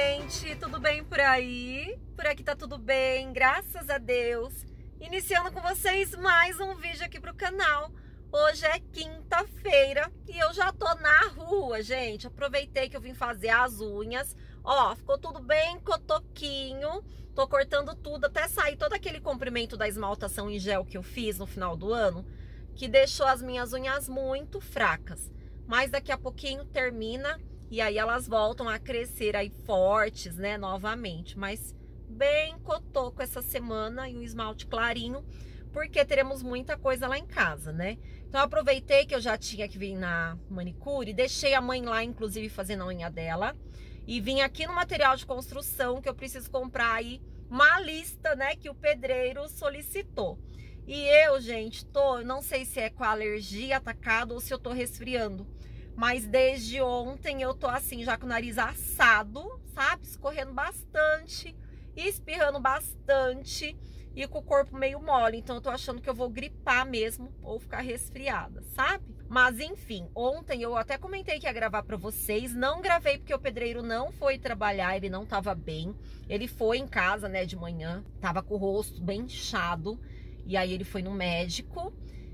gente, tudo bem por aí? Por aqui tá tudo bem, graças a Deus. Iniciando com vocês mais um vídeo aqui pro canal. Hoje é quinta-feira e eu já tô na rua, gente. Aproveitei que eu vim fazer as unhas. Ó, ficou tudo bem cotoquinho. Tô cortando tudo até sair todo aquele comprimento da esmaltação em gel que eu fiz no final do ano, que deixou as minhas unhas muito fracas. Mas daqui a pouquinho termina e aí elas voltam a crescer aí fortes, né, novamente. Mas bem cotoco essa semana e o esmalte clarinho, porque teremos muita coisa lá em casa, né? Então eu aproveitei que eu já tinha que vir na manicure, deixei a mãe lá, inclusive, fazendo a unha dela. E vim aqui no material de construção, que eu preciso comprar aí uma lista, né, que o pedreiro solicitou. E eu, gente, eu não sei se é com a alergia atacada ou se eu tô resfriando. Mas desde ontem eu tô assim, já com o nariz assado, sabe? Escorrendo bastante, espirrando bastante e com o corpo meio mole. Então eu tô achando que eu vou gripar mesmo ou ficar resfriada, sabe? Mas enfim, ontem eu até comentei que ia gravar pra vocês. Não gravei porque o pedreiro não foi trabalhar, ele não tava bem. Ele foi em casa, né, de manhã, tava com o rosto bem inchado. E aí ele foi no médico.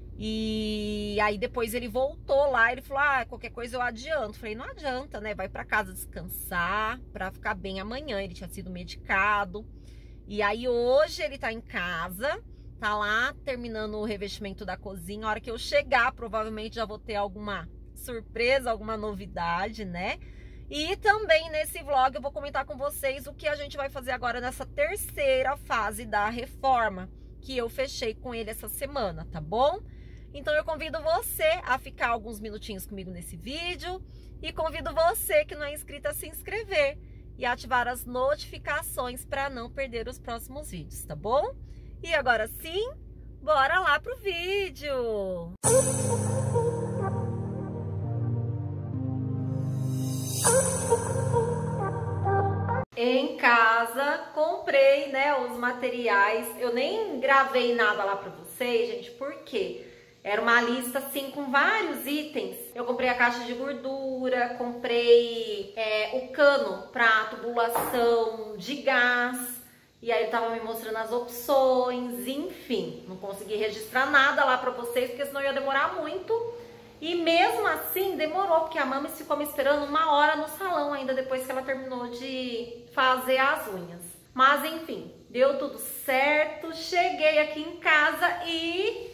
E aí depois ele voltou lá, ele falou, qualquer coisa eu adianto. Falei, não adianta, né, vai pra casa descansar, pra ficar bem amanhã. Ele tinha sido medicado. E aí hoje ele tá em casa, tá lá terminando o revestimento da cozinha. A hora que eu chegar, provavelmente já vou ter alguma surpresa, alguma novidade, né? E também nesse vlog eu vou comentar com vocês o que a gente vai fazer agora nessa terceira fase da reforma, que eu fechei com ele essa semana, tá bom? Então eu convido você a ficar alguns minutinhos comigo nesse vídeo e convido você que não é inscrito a se inscrever e ativar as notificações para não perder os próximos vídeos, tá bom? E agora sim, bora lá pro vídeo! Em casa, comprei, né, os materiais. Eu nem gravei nada lá pra vocês, gente, porque era uma lista, assim, com vários itens. Eu comprei a caixa de gordura, comprei o cano pra tubulação de gás. E aí ele tava me mostrando as opções, enfim. Não consegui registrar nada lá pra vocês, porque senão ia demorar muito. E mesmo assim demorou, porque a Mamis ficou me esperando 1 hora no salão ainda depois que ela terminou de fazer as unhas. Mas enfim, deu tudo certo, cheguei aqui em casa e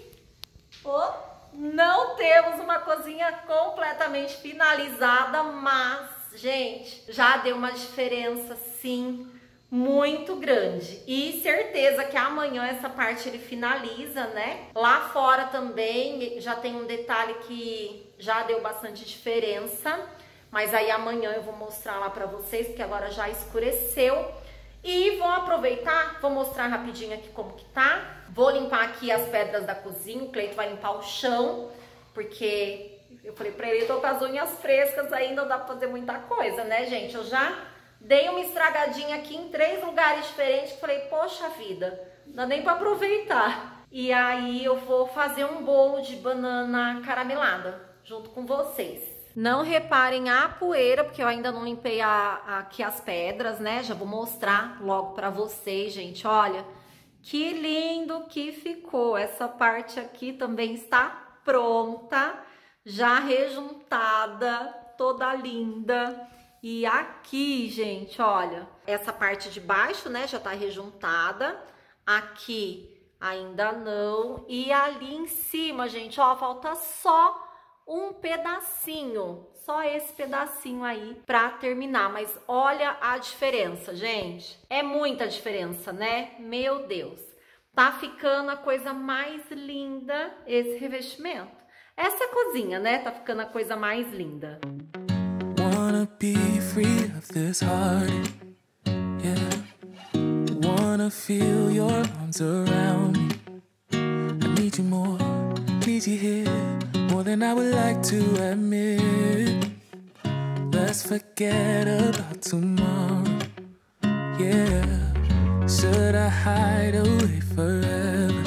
não temos uma cozinha completamente finalizada, mas, gente, já deu uma diferença, sim, muito grande. E certeza que amanhã essa parte ele finaliza, né? Lá fora também já tem um detalhe que já deu bastante diferença, mas aí amanhã eu vou mostrar lá pra vocês, porque agora já escureceu. E vou aproveitar, vou mostrar rapidinho aqui como que tá. Vou limpar aqui as pedras da cozinha, o Cleito vai limpar o chão, porque eu falei pra ele, eu tô com as unhas frescas ainda, não dá pra fazer muita coisa, né, gente? Eu já dei uma estragadinha aqui em 3 lugares diferentes, que falei, poxa vida, não dá nem pra aproveitar. E aí eu vou fazer um bolo de banana caramelada, junto com vocês. Não reparem a poeira, porque eu ainda não limpei aqui as pedras, né? Já vou mostrar logo pra vocês, gente. Olha, que lindo que ficou. Essa parte aqui também está pronta, já rejuntada, toda linda. E aqui, gente, olha, essa parte de baixo, né, já tá rejuntada. Aqui ainda não. E ali em cima, gente, ó, falta só um pedacinho, só esse pedacinho aí pra terminar, mas olha a diferença, gente, é muita diferença, né? Meu Deus, tá ficando a coisa mais linda esse revestimento. Essa cozinha, né, tá ficando a coisa mais linda. Wanna be free of this heart, yeah. Wanna feel your arms around me. I need you more, need you here. More than I would like to admit. Let's forget about tomorrow, yeah. Should I hide away forever?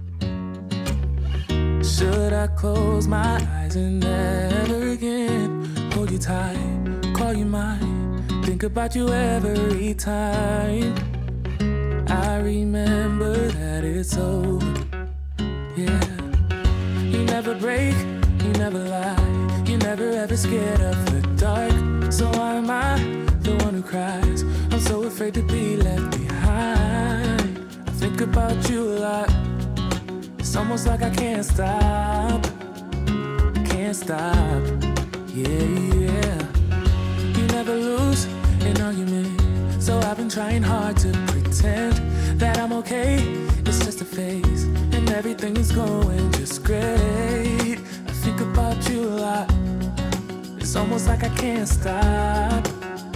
Should I close my eyes and never again hold you tight, call you mine, think about you every time. I remember that it's over, yeah. You never break, you never lie, you never ever scared of the dark. So why am I the one who cries? I'm so afraid to be left behind. I think about you a lot. It's almost like I can't stop, yeah. You never lose an argument, so I've been trying hard to pretend that I'm okay. It's just a phase, and everything is going just great. I think about you a lot. It's almost like I can't stop,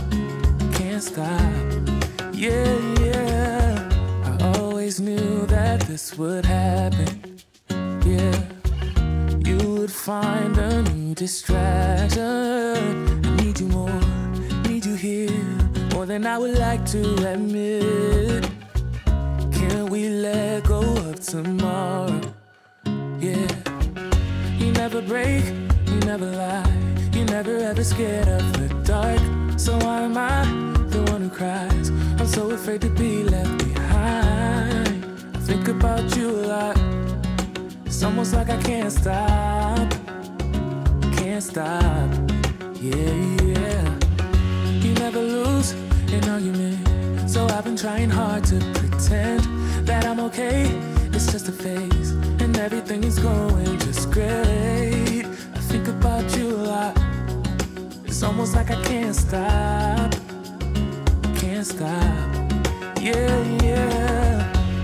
yeah. I always knew that this would happen, yeah. You would find a new distraction. I need you more, need you here, more than I would like to admit. Can we let go of tomorrow? Yeah. You never break, you never lie, you never ever scared of the dark. So why am I the one who cries? I'm so afraid to be left behind. I think about you a lot. It's almost like I can't stop, yeah. You never lose an argument, so I've been trying hard to pretend that I'm okay. It's just a phase, and everything is going just great. I think about you a lot. It's almost like I can't stop, yeah.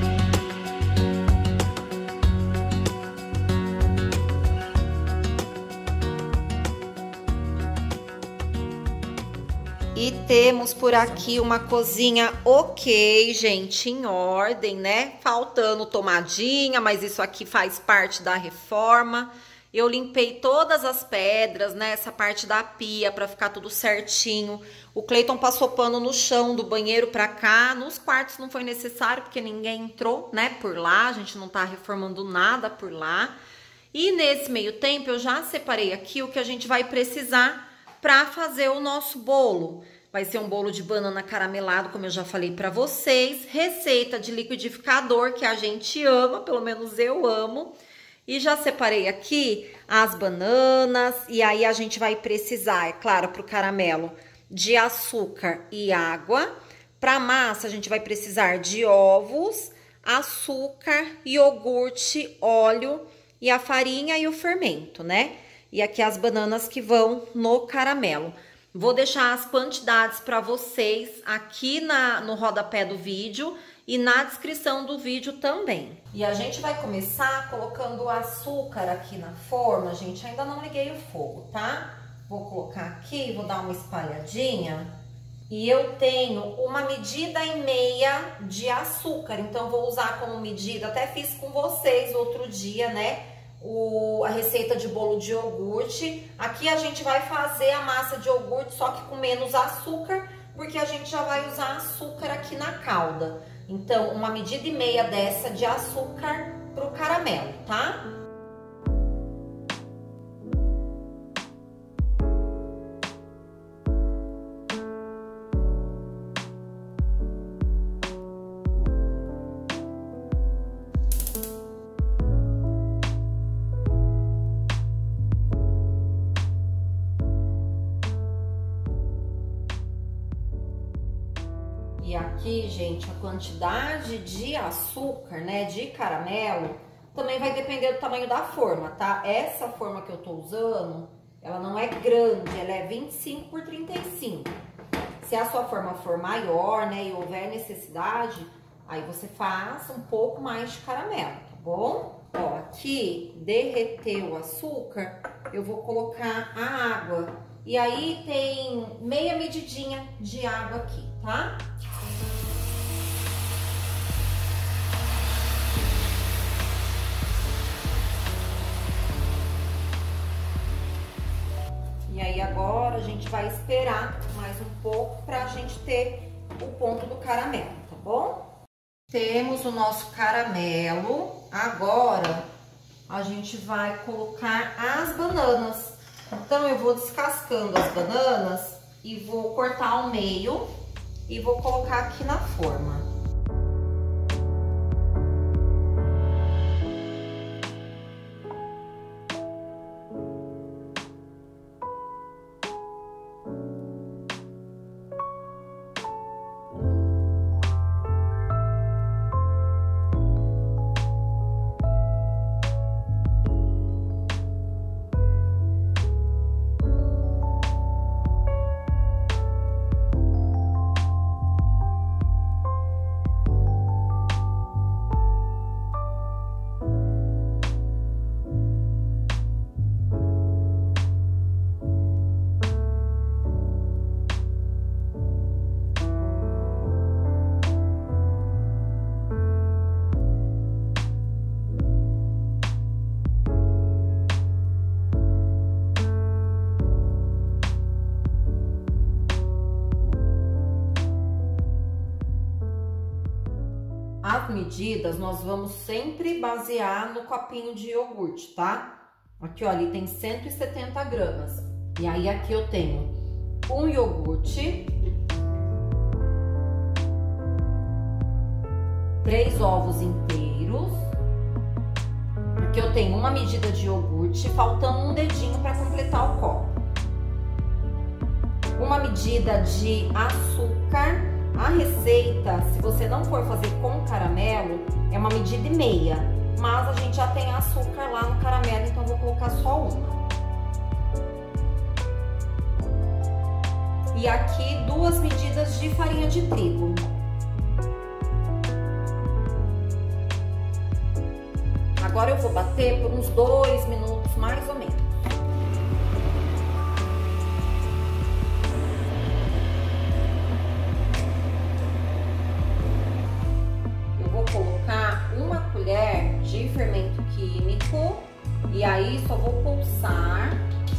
E temos por aqui uma cozinha ok, gente, em ordem, né? Faltando tomadinha, mas isso aqui faz parte da reforma. Eu limpei todas as pedras, né? Essa parte da pia pra ficar tudo certinho. O Cleiton passou pano no chão do banheiro pra cá. Nos quartos não foi necessário, porque ninguém entrou, né? Por lá, a gente não tá reformando nada por lá. E nesse meio tempo eu já separei aqui o que a gente vai precisar para fazer o nosso bolo. Vai ser um bolo de banana caramelado, como eu já falei para vocês. Receita de liquidificador que a gente ama, pelo menos eu amo. E já separei aqui as bananas. E aí a gente vai precisar, é claro, para o caramelo, de açúcar e água. Para massa a gente vai precisar de ovos, açúcar, iogurte, óleo e a farinha e o fermento, né? E aqui as bananas que vão no caramelo. Vou deixar as quantidades para vocês aqui no rodapé do vídeo e na descrição do vídeo também. E a gente vai começar colocando o açúcar aqui na forma, gente. Ainda não liguei o fogo, tá? Vou colocar aqui, vou dar uma espalhadinha. E eu tenho 1,5 medida de açúcar, então vou usar como medida. Até fiz com vocês outro dia, né? A receita de bolo de iogurte. Aqui a gente vai fazer a massa de iogurte, só que com menos açúcar, porque a gente já vai usar açúcar aqui na calda. Então, 1,5 medida dessa de açúcar pro caramelo, tá? E aqui, gente, a quantidade de açúcar, né, de caramelo, também vai depender do tamanho da forma, tá? Essa forma que eu tô usando, ela não é grande, ela é 25 por 35. Se a sua forma for maior, né, e houver necessidade, aí você faz um pouco mais de caramelo, tá bom? Ó, aqui derreteu o açúcar, eu vou colocar a água. E aí tem meia medidinha de água aqui, tá? E aí agora a gente vai esperar mais um pouco pra gente ter o ponto do caramelo, tá bom? Temos o nosso caramelo. Agora a gente vai colocar as bananas. Então eu vou descascando as bananas e vou cortar ao meio e vou colocar aqui na forma. As medidas nós vamos sempre basear no copinho de iogurte, tá? Aqui, ó, ali tem 170 gramas. E aí aqui eu tenho um iogurte, 3 ovos inteiros. Aqui eu tenho uma medida de iogurte, faltando um dedinho para completar o copo. Uma medida de açúcar. A receita, se você não for fazer com caramelo, é uma medida e meia, mas a gente já tem açúcar lá no caramelo, então vou colocar só uma. E aqui 2 medidas de farinha de trigo. Agora eu vou bater por uns 2 minutos mais ou menos. Colocar uma colher de fermento químico e aí só vou pulsar.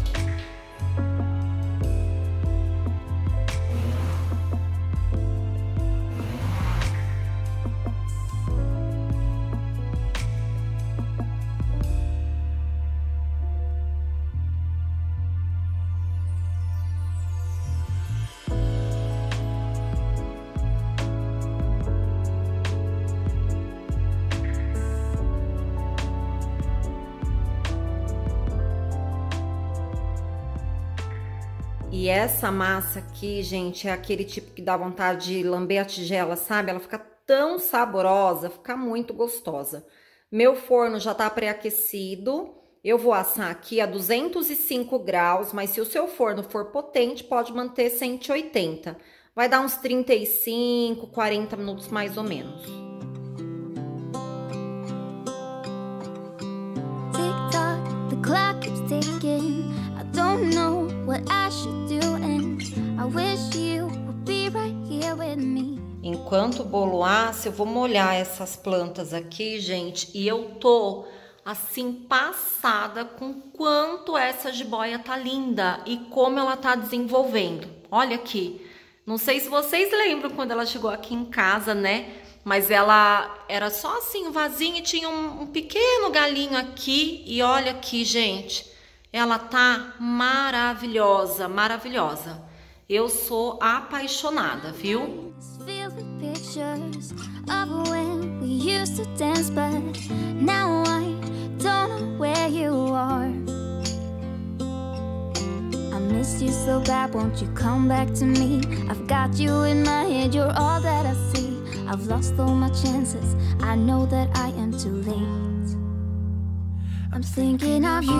E essa massa aqui, gente, é aquele tipo que dá vontade de lamber a tigela, sabe? Ela fica tão saborosa, fica muito gostosa. Meu forno já tá pré-aquecido. Eu vou assar aqui a 205 graus, mas se o seu forno for potente, pode manter 180. Vai dar uns 35, 40 minutos mais ou menos. Tick-tock, the clock keeps ticking. I don't know what I should do and I wish you would be right here with me. Enquanto o bolo assa, eu vou molhar essas plantas aqui, gente, e eu tô assim passada com quanto essa jiboia tá linda e como ela tá desenvolvendo. Olha aqui. Não sei se vocês lembram quando ela chegou aqui em casa, né? Mas ela era só assim, um vasinho e tinha um pequeno galinho aqui. E olha aqui, gente. Ela tá maravilhosa, maravilhosa. Eu sou apaixonada, viu? I miss you so bad, won't you come back to me? I've got you in my head, you're all that I see. I've lost all my chances, I know that I am too late. I'm thinking of you,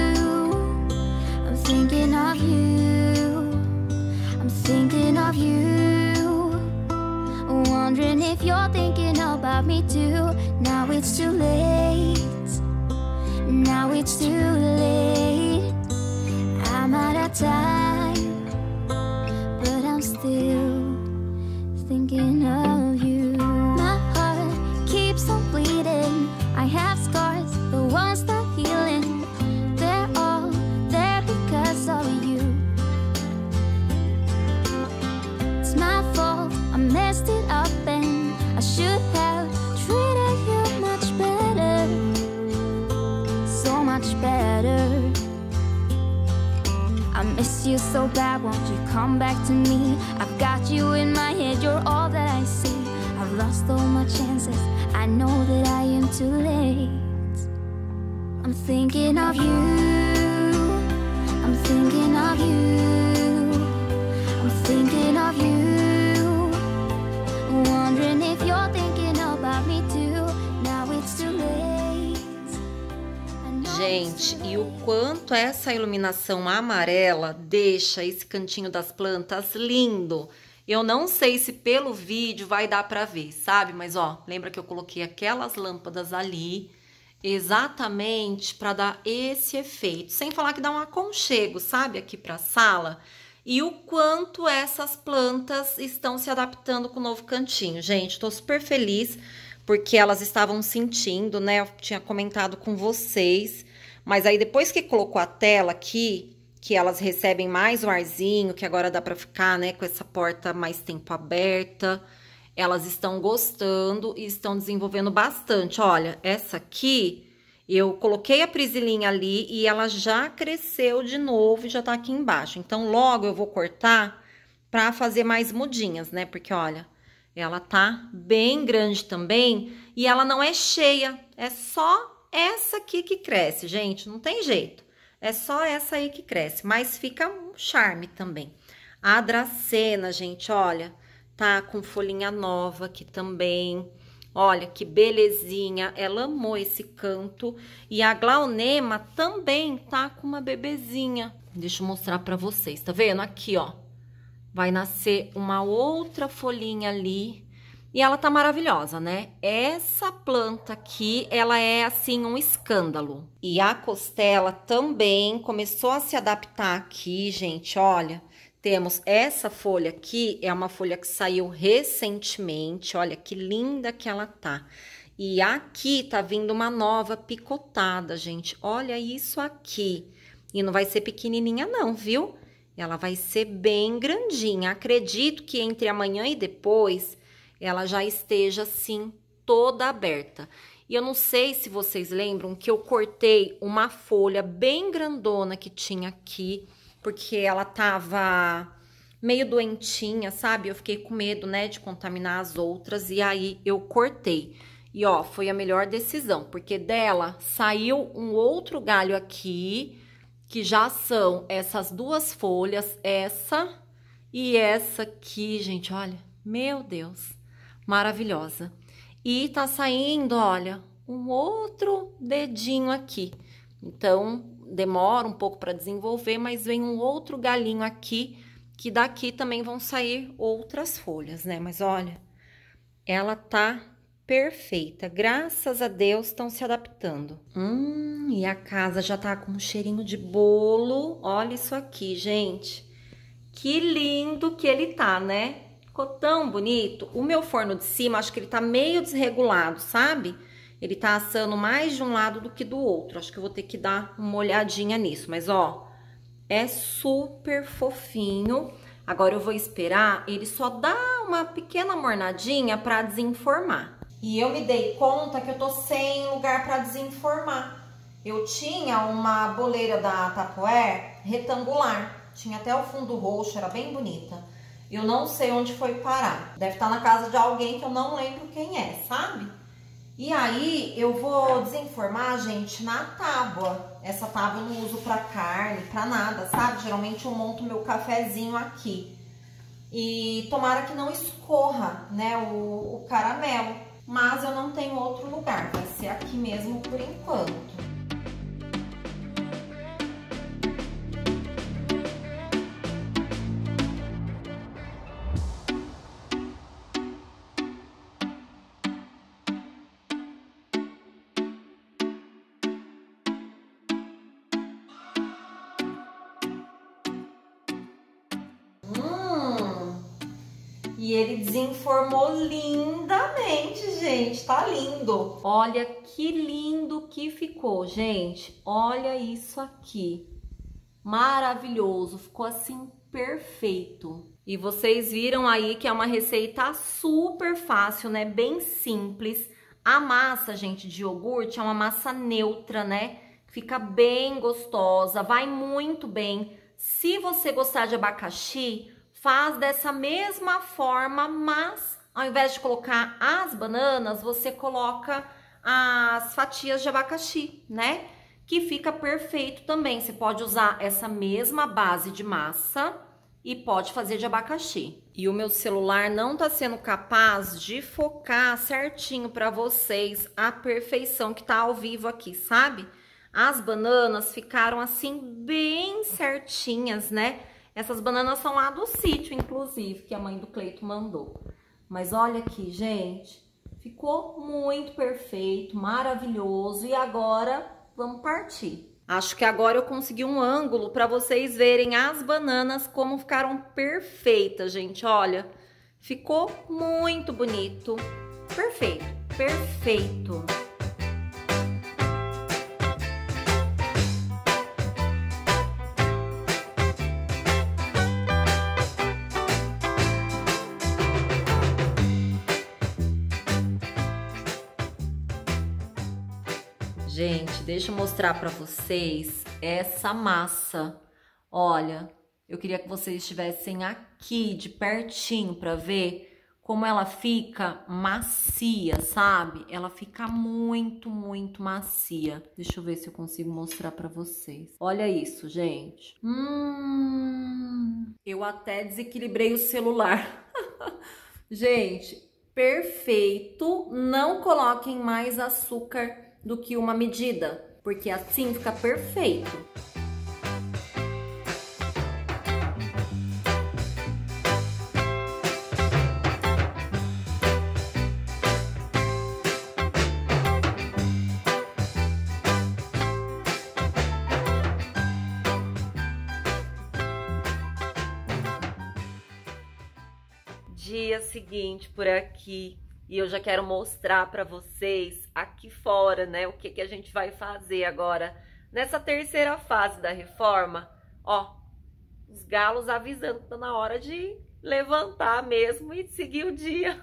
I'm thinking of you, I'm thinking of you, wondering if you're thinking about me too. Now it's too late, now it's too late. I'm out of time, but I'm still thinking of you. My heart keeps on bleeding. I have scars, the ones not healing. They're all there because of you. It's my fault, I messed it up and I should have treated you much better, so much better. I miss you so bad, won't you come back to me? I've got you in my head, you're all that I see. I've lost all my chances, I know that I am too late. I'm thinking of you, I'm thinking of you, I'm thinking of you, wondering if you're thinking about me too. Now it's too late. Gente, e o quanto essa iluminação amarela deixa esse cantinho das plantas lindo. Eu não sei se pelo vídeo vai dar pra ver, sabe? Mas, ó, lembra que eu coloquei aquelas lâmpadas ali exatamente pra dar esse efeito. Sem falar que dá um aconchego, sabe? Aqui pra sala. E o quanto essas plantas estão se adaptando com o novo cantinho. Gente, tô super feliz porque elas estavam sentindo, né? Eu tinha comentado com vocês. Mas aí, depois que colocou a tela aqui, que elas recebem mais o arzinho, que agora dá pra ficar, né, com essa porta mais tempo aberta. Elas estão gostando e estão desenvolvendo bastante. Olha, essa aqui, eu coloquei a prisilinha ali e ela já cresceu de novo e já tá aqui embaixo. Então, logo eu vou cortar pra fazer mais mudinhas, né? Porque, olha, ela tá bem grande também e ela não é cheia. É só essa aqui que cresce, gente, não tem jeito. É só essa aí que cresce, mas fica um charme também. A dracena, gente, olha, tá com folhinha nova aqui também. Olha que belezinha, ela amou esse canto. E a glaonema também tá com uma bebezinha. Deixa eu mostrar pra vocês, tá vendo? Aqui, ó, vai nascer uma outra folhinha ali. E ela tá maravilhosa, né? Essa planta aqui, ela é assim um escândalo. E a costela também começou a se adaptar aqui, gente, olha. Temos essa folha aqui, é uma folha que saiu recentemente, olha que linda que ela tá. E aqui tá vindo uma nova picotada, gente, olha isso aqui. E não vai ser pequenininha não, viu? Ela vai ser bem grandinha. Acredito que entre amanhã e depois ela já esteja assim toda aberta. E eu não sei se vocês lembram que eu cortei uma folha bem grandona que tinha aqui, porque ela tava meio doentinha, sabe? Eu fiquei com medo, né, de contaminar as outras e aí eu cortei. E ó, foi a melhor decisão, porque dela saiu um outro galho aqui, que já são essas duas folhas, essa e essa aqui, gente, olha, meu Deus. Maravilhosa. E tá saindo, olha, um outro dedinho aqui. Então, demora um pouco para desenvolver, mas vem um outro galinho aqui, que daqui também vão sair outras folhas, né? Mas olha, ela tá perfeita. Graças a Deus estão se adaptando. E a casa já tá com um cheirinho de bolo. Olha isso aqui, gente. Que lindo que ele tá, né? Ficou tão bonito. O meu forno de cima, acho que ele tá meio desregulado, sabe? Ele tá assando mais de um lado do que do outro. Acho que eu vou ter que dar uma olhadinha nisso. Mas, ó, é super fofinho. Agora eu vou esperar ele só dar uma pequena mornadinha pra desenformar. E eu me dei conta que eu tô sem lugar pra desenformar. Eu tinha uma boleira da Tupperware retangular. Tinha até o fundo roxo, era bem bonita. Eu não sei onde foi parar. Deve estar na casa de alguém que eu não lembro quem é, sabe? E aí, eu vou desenformar, gente, na tábua. Essa tábua eu não uso pra carne, pra nada, sabe? Geralmente eu monto meu cafezinho aqui. E tomara que não escorra, né, o caramelo. Mas eu não tenho outro lugar, vai ser aqui mesmo por enquanto. E ele desenformou lindamente, gente. Tá lindo. Olha que lindo que ficou, gente. Olha isso aqui. Maravilhoso. Ficou assim perfeito. E vocês viram aí que é uma receita super fácil, né? Bem simples. A massa, gente, de iogurte é uma massa neutra, né? Fica bem gostosa. Vai muito bem Se você gostar de abacaxi, faz dessa mesma forma, mas ao invés de colocar as bananas, você coloca as fatias de abacaxi, né? Que fica perfeito também. Você pode usar essa mesma base de massa e pode fazer de abacaxi. E o meu celular não tá sendo capaz de focar certinho para vocês a perfeição que tá ao vivo aqui, sabe? As bananas ficaram assim bem certinhas, né? Essas bananas são lá do sítio, inclusive, que a mãe do Cleito mandou. Mas olha aqui, gente, ficou muito perfeito, maravilhoso. E agora vamos partir. Acho que agora eu consegui um ângulo para vocês verem as bananas como ficaram perfeitas, gente. Olha, ficou muito bonito. Perfeito, perfeito. Gente, deixa eu mostrar para vocês essa massa. Olha, eu queria que vocês estivessem aqui de pertinho para ver como ela fica macia, sabe? Ela fica muito, muito macia. Deixa eu ver se eu consigo mostrar para vocês. Olha isso, gente. Eu até desequilibrei o celular. Gente, perfeito. Não coloquem mais açúcar do que uma medida, porque assim fica perfeito. Dia seguinte por aqui. E eu já quero mostrar para vocês aqui fora, né, o que a gente vai fazer agora nessa terceira fase da reforma. Ó, os galos avisando que tá na hora de levantar mesmo e seguir o dia.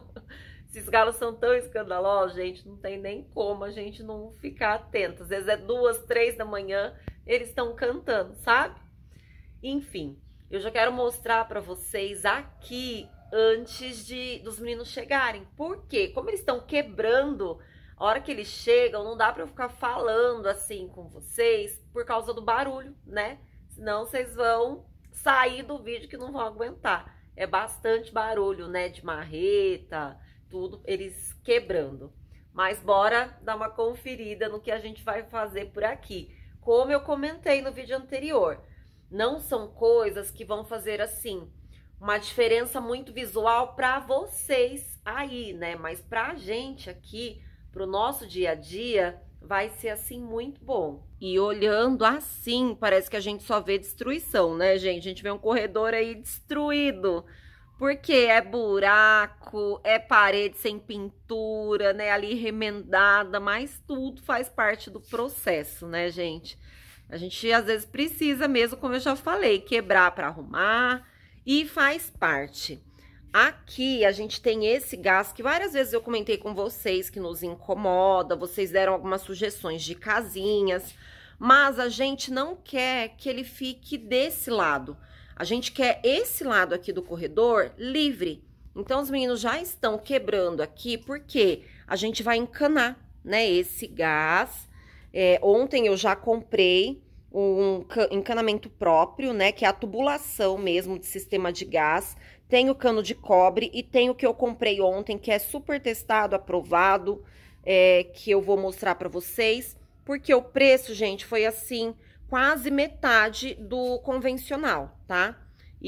Esses galos são tão escandalosos, gente, não tem nem como a gente não ficar atento. Às vezes é 2, 3 da manhã, eles estão cantando, sabe? Enfim, eu já quero mostrar para vocês aqui antes dos meninos chegarem. Por quê? Como eles estão quebrando, a hora que eles chegam, não dá pra eu ficar falando assim com vocês por causa do barulho, né? Senão vocês vão sair do vídeo que não vão aguentar. É bastante barulho, né? De marreta, tudo, eles quebrando. Mas bora dar uma conferida no que a gente vai fazer por aqui. Como eu comentei no vídeo anterior, não são coisas que vão fazer assim uma diferença muito visual para vocês aí, né? Mas pra gente aqui, pro nosso dia a dia, vai ser assim muito bom. E olhando assim, parece que a gente só vê destruição, né, gente? A gente vê um corredor aí destruído. Porque é buraco, é parede sem pintura, né? Ali remendada, mas tudo faz parte do processo, né, gente? A gente às vezes precisa mesmo, como eu já falei, quebrar para arrumar. E faz parte. Aqui a gente tem esse gás que várias vezes eu comentei com vocês que nos incomoda, vocês deram algumas sugestões de casinhas, mas a gente não quer que ele fique desse lado. A gente quer esse lado aqui do corredor livre. Então os meninos já estão quebrando aqui porque a gente vai encanar, né, esse gás. Ontem eu já comprei um encanamento próprio, né, que é a tubulação mesmo de sistema de gás. Tem o cano de cobre e tem o que eu comprei ontem, que é super testado, aprovado, que eu vou mostrar pra vocês, porque o preço, gente, foi assim, quase metade do convencional, tá?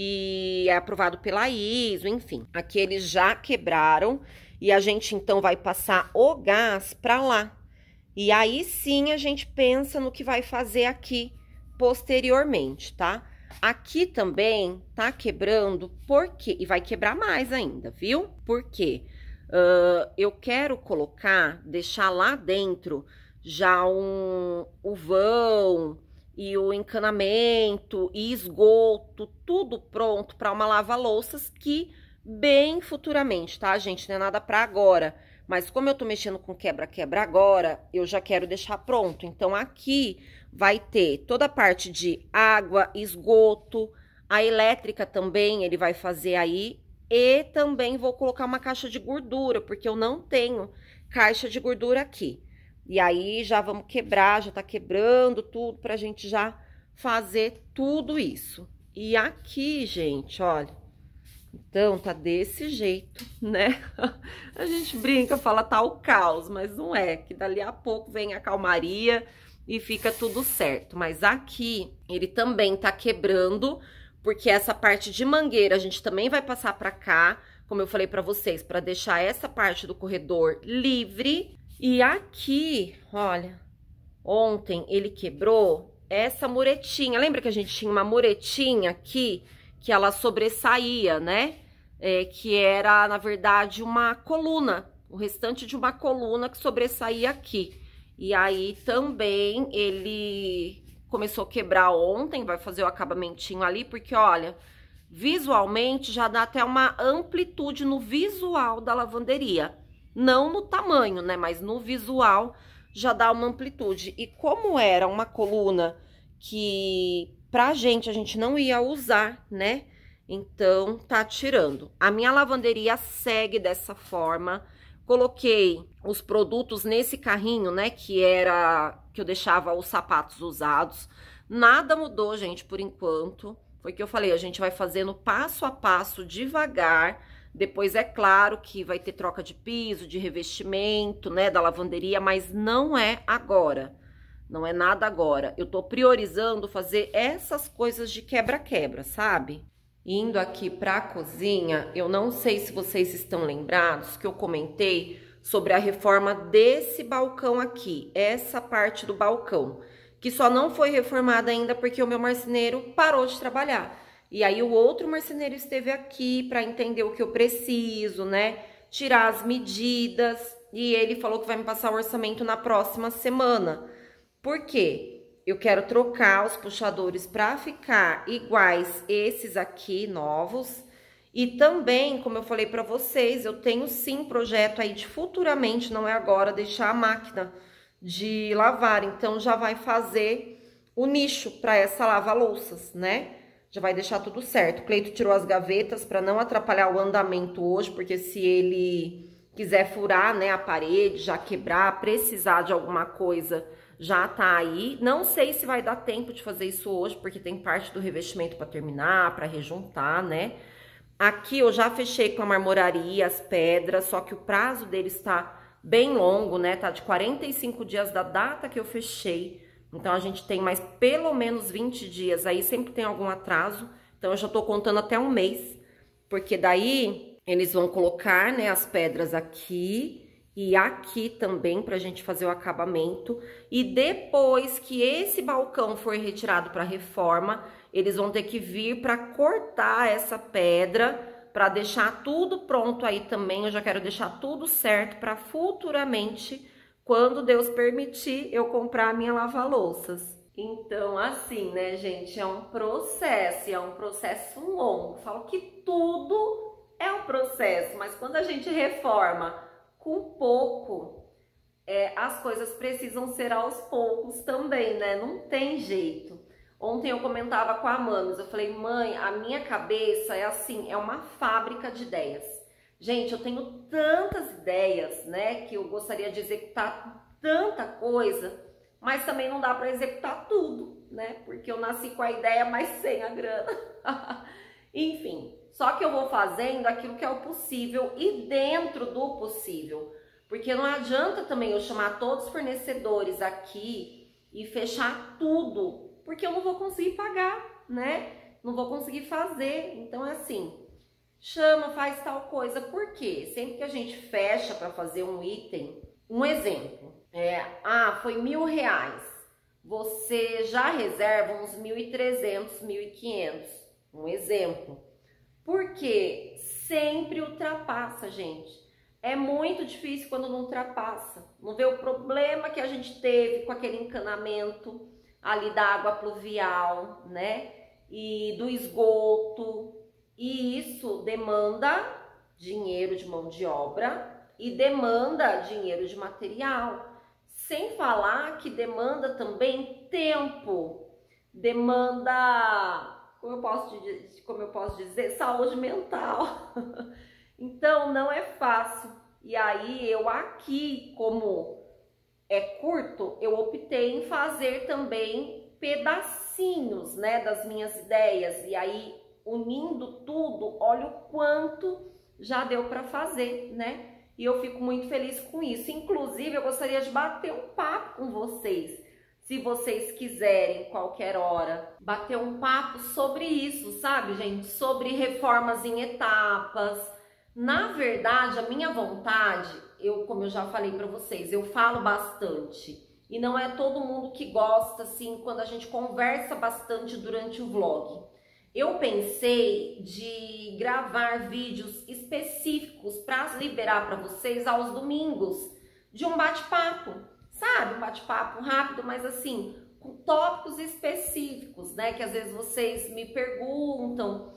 E é aprovado pela ISO, enfim. Aqui eles já quebraram e a gente então vai passar o gás pra lá. E aí sim a gente pensa no que vai fazer aqui posteriormente, tá? Aqui também tá quebrando, por quê? E vai quebrar mais ainda, viu? Por quê? Eu quero deixar lá dentro já o vão e o encanamento e esgoto, tudo pronto para uma lava-louças que bem futuramente, tá, gente? Não é nada para agora. Mas como eu tô mexendo com quebra-quebra agora, eu já quero deixar pronto. Então, aqui vai ter toda a parte de água, esgoto, a elétrica também ele vai fazer aí. E também vou colocar uma caixa de gordura, porque eu não tenho caixa de gordura aqui. E aí, já vamos quebrar, já tá quebrando tudo pra gente já fazer tudo isso. E aqui, gente, olha, então tá desse jeito, né? A gente brinca, fala tá o caos, mas não é, que dali a pouco vem a calmaria e fica tudo certo. Mas aqui, ele também tá quebrando, porque essa parte de mangueira a gente também vai passar pra cá, como eu falei pra vocês, pra deixar essa parte do corredor livre. E aqui, olha, ontem ele quebrou essa muretinha. Lembra que a gente tinha uma muretinha aqui, que ela sobressaía, né? Que era, na verdade, uma coluna, o restante de uma coluna que sobressaía aqui. E aí também ele começou a quebrar ontem, vai fazer o acabamentinho ali, porque olha, visualmente já dá até uma amplitude no visual da lavanderia. Não no tamanho, né? Mas no visual já dá uma amplitude. E como era uma coluna que pra gente a gente não ia usar, né? Então tá tirando. A minha lavanderia segue dessa forma. Coloquei os produtos nesse carrinho, né? Que eu deixava os sapatos usados. Nada mudou, gente, por enquanto. Foi o que eu falei, a gente vai fazendo passo a passo, devagar. Depois é claro que vai ter troca de piso, de revestimento, né, da lavanderia, mas não é agora. Não é nada agora. Eu tô priorizando fazer essas coisas de quebra-quebra, sabe? Indo aqui pra cozinha, eu não sei se vocês estão lembrados que eu comentei sobre a reforma desse balcão aqui, essa parte do balcão, que só não foi reformada ainda porque o meu marceneiro parou de trabalhar. E aí o outro marceneiro esteve aqui para entender o que eu preciso, né? Tirar as medidas. E ele falou que vai me passar o orçamento na próxima semana. Por quê? Eu quero trocar os puxadores para ficar iguais esses aqui, novos. E também, como eu falei para vocês, eu tenho sim projeto aí de futuramente, não é agora, deixar a máquina de lavar. Então, já vai fazer o nicho para essa lava-louças, né? Já vai deixar tudo certo. O Cleito tirou as gavetas para não atrapalhar o andamento hoje, porque se ele quiser furar, né, a parede, já quebrar, precisar de alguma coisa, já tá aí. Não sei se vai dar tempo de fazer isso hoje, porque tem parte do revestimento para terminar, para rejuntar, né? Aqui eu já fechei com a marmoraria, as pedras, só que o prazo dele está bem longo, né? Tá de 45 dias da data que eu fechei. Então, a gente tem mais pelo menos 20 dias, aí sempre tem algum atraso. Então, eu já tô contando até um mês, porque daí eles vão colocar, né, as pedras aqui e aqui também pra gente fazer o acabamento. E depois que esse balcão for retirado pra reforma, eles vão ter que vir pra cortar essa pedra, pra deixar tudo pronto aí também. Eu já quero deixar tudo certo pra futuramente, quando Deus permitir, eu comprar a minha lava-louças. Então, assim, né, gente, é um processo longo. Falo que tudo é um processo, mas quando a gente reforma com pouco, as coisas precisam ser aos poucos também, né? Não tem jeito. Ontem eu comentava com a Manos, eu falei, mãe, a minha cabeça é assim, é uma fábrica de ideias. Gente, eu tenho tantas ideias, né, que eu gostaria de executar tanta coisa, mas também não dá para executar tudo, né, porque eu nasci com a ideia, mas sem a grana. Enfim, só que eu vou fazendo aquilo que é o possível e dentro do possível, porque não adianta também eu chamar todos os fornecedores aqui e fechar tudo, porque eu não vou conseguir pagar, né, não vou conseguir fazer. Então é assim, chama, faz tal coisa. Por quê? Sempre que a gente fecha para fazer um item, um exemplo, foi R$1.000, você já reserva uns 1.300, 1.500, um exemplo. Porque sempre ultrapassa, gente. É muito difícil quando não ultrapassa. Não vê o problema que a gente teve com aquele encanamento ali da água pluvial, né? E do esgoto. E isso demanda dinheiro de mão de obra, e demanda dinheiro de material. Sem falar que demanda também tempo, demanda, como eu posso dizer, saúde mental. Então não é fácil. E aí eu aqui, como é curto, eu optei em fazer também pedacinhos, né, das minhas ideias. E aí, unindo tudo, olha o quanto já deu para fazer, né? E eu fico muito feliz com isso. Inclusive, eu gostaria de bater um papo com vocês. Se vocês quiserem, qualquer hora, bater um papo sobre isso, sabe, gente? Sobre reformas em etapas. Na verdade, a minha vontade, como eu já falei para vocês, eu falo bastante. E não é todo mundo que gosta, assim, quando a gente conversa bastante durante o vlog. Eu pensei de gravar vídeos específicos para liberar para vocês aos domingos, de um bate-papo, sabe? Um bate-papo rápido, mas assim, com tópicos específicos, né? Que às vezes vocês me perguntam.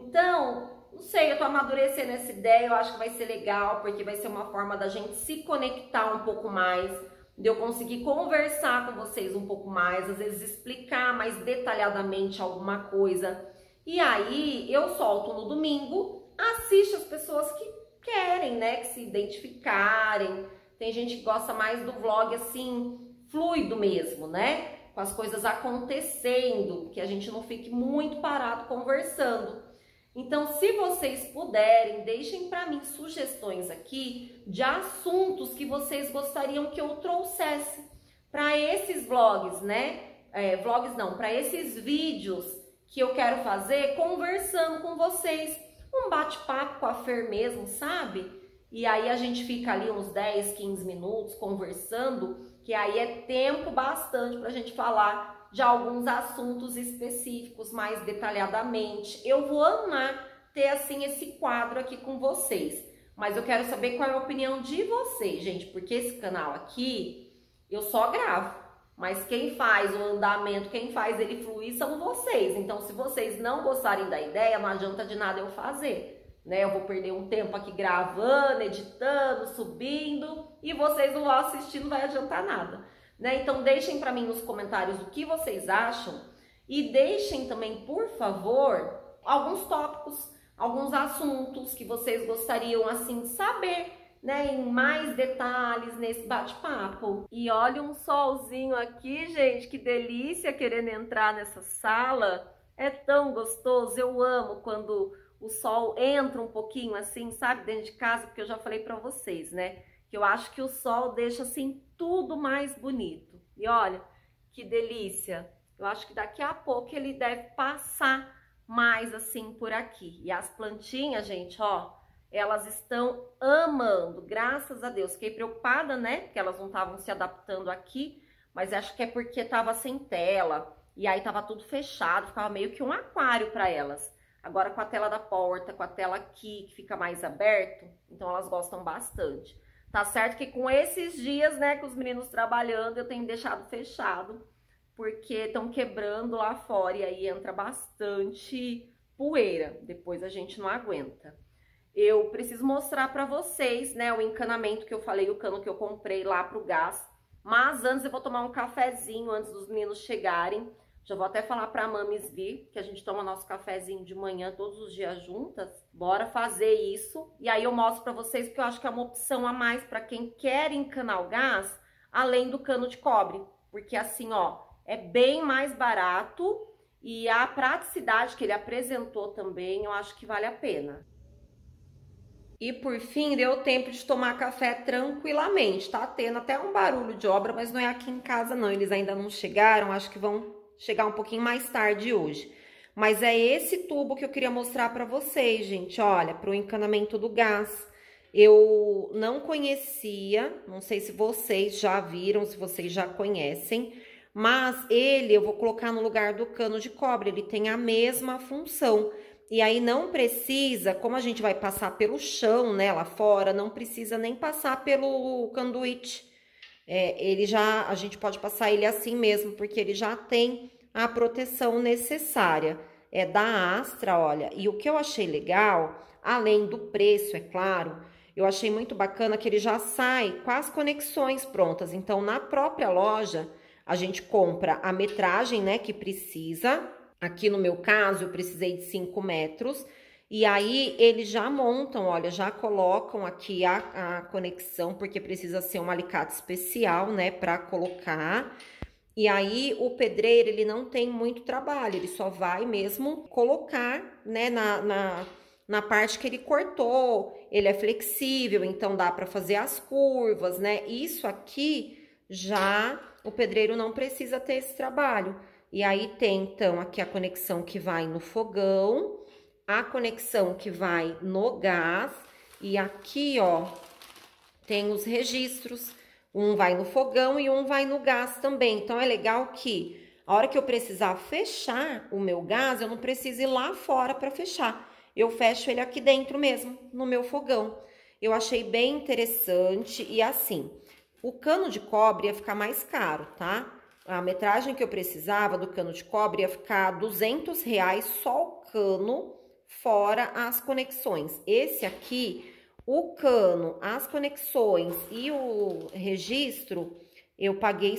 Então, não sei, eu tô amadurecendo essa ideia, eu acho que vai ser legal, porque vai ser uma forma da gente se conectar um pouco mais, de eu conseguir conversar com vocês um pouco mais, às vezes explicar mais detalhadamente alguma coisa. E aí eu solto no domingo, assiste as pessoas que querem, né, que se identificarem. Tem gente que gosta mais do vlog assim, fluido mesmo, né, com as coisas acontecendo, que a gente não fique muito parado conversando. Então, se vocês puderem, deixem para mim sugestões aqui de assuntos que vocês gostariam que eu trouxesse para esses vlogs, né? Vlogs não, para esses vídeos que eu quero fazer conversando com vocês. Um bate-papo com a Fer mesmo, sabe? E aí a gente fica ali uns 10, 15 minutos conversando, que aí é tempo bastante para a gente falar de alguns assuntos específicos mais detalhadamente. Eu vou amar ter assim esse quadro aqui com vocês, mas eu quero saber qual é a opinião de vocês, gente, porque esse canal aqui eu só gravo, mas quem faz o andamento, quem faz ele fluir são vocês. Então, se vocês não gostarem da ideia, não adianta de nada eu fazer, né? Eu vou perder um tempo aqui gravando, editando, subindo, e vocês não vão assistir, não vai adiantar nada. Né? Então deixem para mim nos comentários o que vocês acham e deixem também, por favor, alguns tópicos, alguns assuntos que vocês gostariam assim saber, né, em mais detalhes nesse bate-papo. E olha um solzinho aqui, gente, que delícia querendo entrar nessa sala. É tão gostoso, eu amo quando o sol entra um pouquinho assim, sabe, dentro de casa, porque eu já falei para vocês, né? Que eu acho que o sol deixa assim tudo mais bonito. E olha, que delícia. Eu acho que daqui a pouco ele deve passar mais assim por aqui. E as plantinhas, gente, ó, elas estão amando, graças a Deus. Fiquei preocupada, né, que elas não estavam se adaptando aqui, mas acho que é porque tava sem tela. E aí tava tudo fechado, ficava meio que um aquário para elas. Agora com a tela da porta, com a tela aqui, que fica mais aberto, então elas gostam bastante. Tá certo que com esses dias, né, com os meninos trabalhando, eu tenho deixado fechado, porque estão quebrando lá fora e aí entra bastante poeira, depois a gente não aguenta. Eu preciso mostrar pra vocês, né, o encanamento que eu falei, o cano que eu comprei lá pro gás, mas antes eu vou tomar um cafezinho antes dos meninos chegarem. Já vou até falar pra Mamis vir, que a gente toma nosso cafezinho de manhã todos os dias juntas. Bora fazer isso. E aí eu mostro pra vocês, porque eu acho que é uma opção a mais pra quem quer encanar o gás, além do cano de cobre. Porque assim, ó, é bem mais barato e a praticidade que ele apresentou também, eu acho que vale a pena. E por fim, deu tempo de tomar café tranquilamente. Tá tendo até um barulho de obra, mas não é aqui em casa não. Eles ainda não chegaram, acho que vão chegar um pouquinho mais tarde hoje. Mas é esse tubo que eu queria mostrar para vocês, gente. Olha, para o encanamento do gás. Eu não conhecia, não sei se vocês já viram, se vocês já conhecem, mas ele eu vou colocar no lugar do cano de cobre. Ele tem a mesma função. E aí não precisa, como a gente vai passar pelo chão, né, lá fora, não precisa nem passar pelo conduíte. A gente pode passar ele assim mesmo, porque ele já tem a proteção necessária. É da Astra, olha. E o que eu achei legal, além do preço, é claro, eu achei muito bacana que ele já sai com as conexões prontas. Então, na própria loja, a gente compra a metragem, né, que precisa. Aqui no meu caso, eu precisei de 5 metros. E aí, eles já montam, olha, já colocam aqui a conexão, porque precisa ser um alicate especial, né, para colocar. E aí, o pedreiro, ele não tem muito trabalho, ele só vai mesmo colocar, né, na parte que ele cortou. Ele é flexível, então dá para fazer as curvas, né? Isso aqui, já o pedreiro não precisa ter esse trabalho. E aí, tem, então, aqui a conexão que vai no fogão, a conexão que vai no gás, e aqui, ó, tem os registros. Um vai no fogão e um vai no gás também. Então, é legal que a hora que eu precisar fechar o meu gás, eu não preciso ir lá fora para fechar. Eu fecho ele aqui dentro mesmo, no meu fogão. Eu achei bem interessante e assim, o cano de cobre ia ficar mais caro, tá? A metragem que eu precisava do cano de cobre ia ficar R$200 só o cano, fora as conexões. Esse aqui, o cano, as conexões e o registro, eu paguei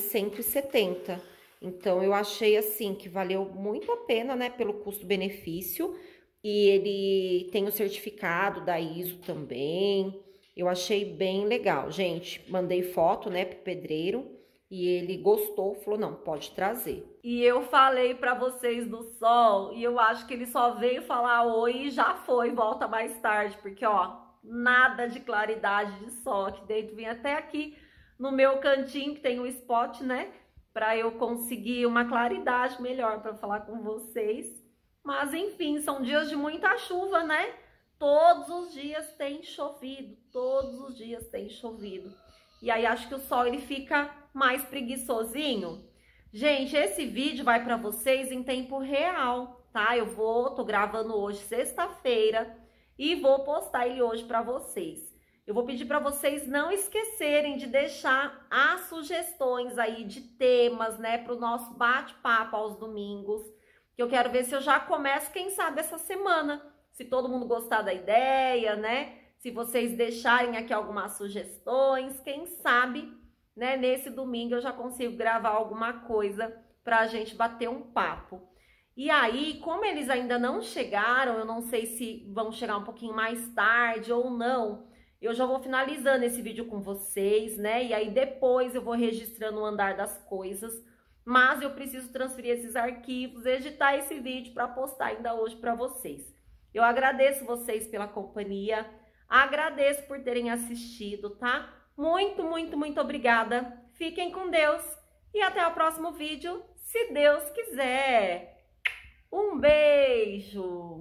170. Então, eu achei assim que valeu muito a pena, né, pelo custo-benefício. E ele tem o certificado da ISO também. Eu achei bem legal, gente. Mandei foto, né, pro pedreiro. E ele gostou, falou, não, pode trazer. E eu falei pra vocês do sol, e eu acho que ele só veio falar oi e já foi, volta mais tarde. Porque, ó, nada de claridade de sol aqui dentro. Vim até aqui no meu cantinho, que tem um spot, né? Pra eu conseguir uma claridade melhor pra falar com vocês. Mas, enfim, são dias de muita chuva, né? Todos os dias tem chovido, todos os dias tem chovido. E aí, acho que o sol, ele fica mais preguiçosinho. Gente, esse vídeo vai para vocês em tempo real, tá? Tô gravando hoje, sexta-feira, e vou postar ele hoje para vocês. Eu vou pedir para vocês não esquecerem de deixar as sugestões aí de temas, né? Para o nosso bate-papo aos domingos. Que eu quero ver se eu já começo, quem sabe, essa semana. Se todo mundo gostar da ideia, né? Se vocês deixarem aqui algumas sugestões, quem sabe, né? Nesse domingo eu já consigo gravar alguma coisa pra gente bater um papo. E aí, como eles ainda não chegaram, eu não sei se vão chegar um pouquinho mais tarde ou não, eu já vou finalizando esse vídeo com vocês, né? E aí depois eu vou registrando o andar das coisas. Mas eu preciso transferir esses arquivos, editar esse vídeo para postar ainda hoje para vocês. Eu agradeço vocês pela companhia, agradeço por terem assistido, tá? Muito, muito, muito obrigada. Fiquem com Deus e até o próximo vídeo, se Deus quiser. Um beijo!